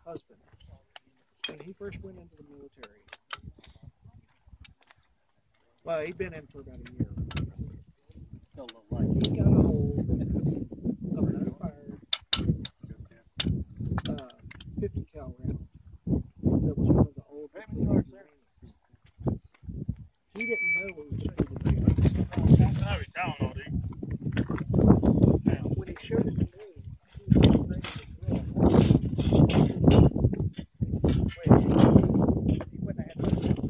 husband, when he first went into the military, well, he'd been in for about a year. He got a hold of an unfired 50 cal round that was one of the old. He didn't know what was supposed to be. When he showed it to me, he was ready to drill. He wouldn't have had to.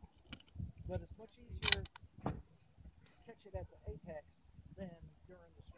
But it's much easier to catch it at the apex than during the